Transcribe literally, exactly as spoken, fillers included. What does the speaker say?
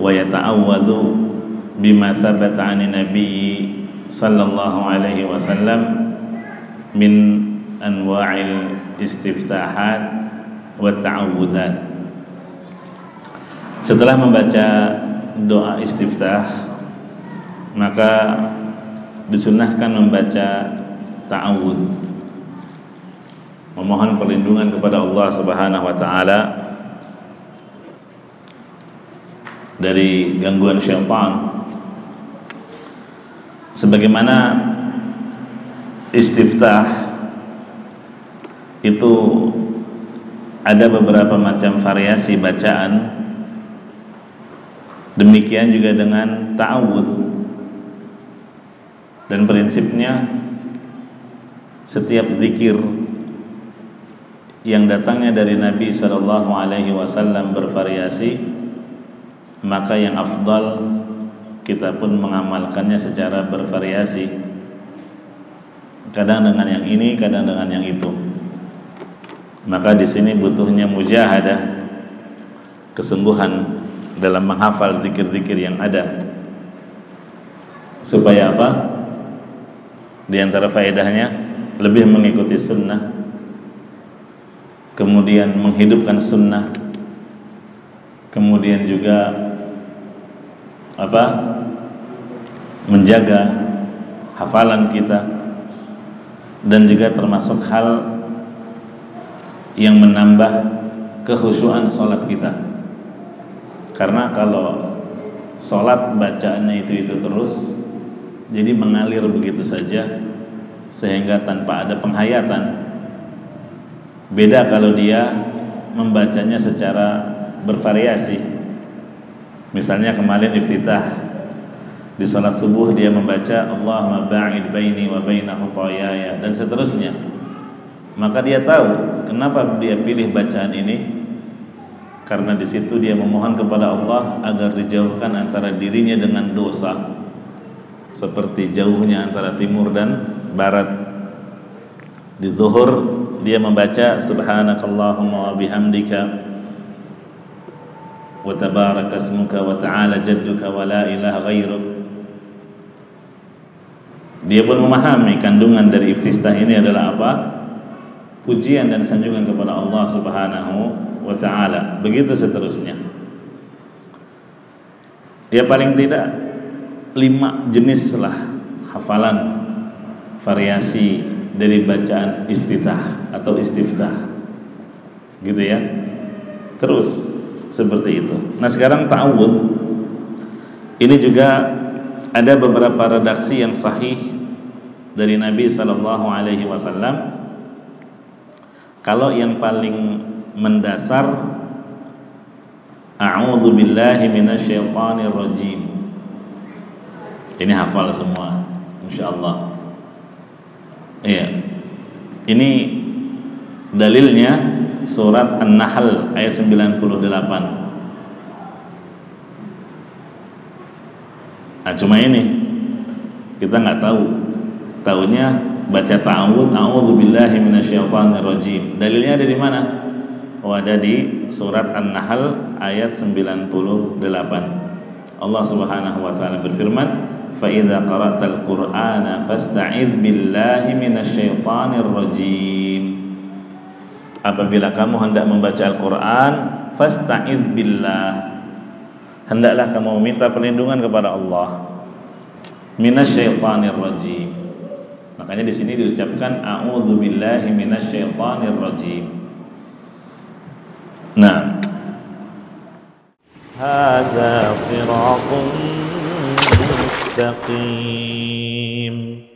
wa yata'awwadhu bima thabata 'ani Nabi sallallahu alaihi wasallam min anwa'il istiftahat wa ta'awudzat. Setelah membaca doa istiftah, maka disunahkan membaca ta'awudz, memohon perlindungan kepada Allah Subhanahu wa taala dari gangguan syaitan. Sebagaimana istiftah itu ada beberapa macam variasi bacaan, demikian juga dengan ta'awudz. Dan prinsipnya setiap zikir yang datangnya dari Nabi sallallahu alaihi wasallam bervariasi, maka yang afdal kita pun mengamalkannya secara bervariasi, kadang dengan yang ini, kadang dengan yang itu. Maka di sini butuhnya mujahadah, kesungguhan dalam menghafal zikir-zikir yang ada. Supaya apa? Di antara faedahnya lebih mengikuti sunnah, kemudian menghidupkan sunnah, kemudian juga apa? Menjaga hafalan kita, dan juga termasuk hal yang menambah kekhusyuan sholat kita. Karena kalau sholat bacaannya itu-itu terus, jadi mengalir begitu saja sehingga tanpa ada penghayatan. Beda kalau dia membacanya secara bervariasi. Misalnya kemarin iftitah di salat subuh, dia membaca Allahumma ba'id baini wa baina khutayaya dan seterusnya. Maka dia tahu kenapa dia pilih bacaan ini, karena di situ dia memohon kepada Allah agar dijauhkan antara dirinya dengan dosa, seperti jauhnya antara timur dan barat. Di zuhur dia membaca subhanakallahumma wa bihamdika wa tabarakasmuka wa ta'ala jadduka wa la ilaha ghairuk. Dia pun memahami kandungan dari iftitah ini adalah apa? Pujian dan sanjungan kepada Allah Subhanahu wa ta'ala. Begitu seterusnya. Ya paling tidak lima jenis lah hafalan variasi dari bacaan iftitah atau istiftah, gitu ya. Terus seperti itu. Nah sekarang ta'awudz ini juga ada beberapa redaksi yang sahih dari Nabi sallallahu alaihi wasallam. Kalau yang paling mendasar, a'udzu billahi minasyaitonir rajim. Ini hafal semua, insyaallah. Iya. Ini dalilnya surat An-Nahl ayat sembilan puluh delapan. Nah, cuma ini kita nggak tahu. Taunya baca ta'awudz, a'udzu billahi minasyaitonir rajim. Dalilnya ada di mana? Oh, ada di surat An-Nahl ayat sembilan puluh delapan. Allah Subhanahu wa taala berfirman, "Fa idza qara'tal Qur'ana fasta'idz billahi minasyaitonir rajim." Apabila kamu hendak membaca Al-Qur'an, fasta'idz billah. Hendaklah kamu meminta perlindungan kepada Allah. Minasyaitonir rajim. Makanya di sini diucapkan a'udzu billahi minasyaitonir rajim. Nah, hadza siratun mustaqim.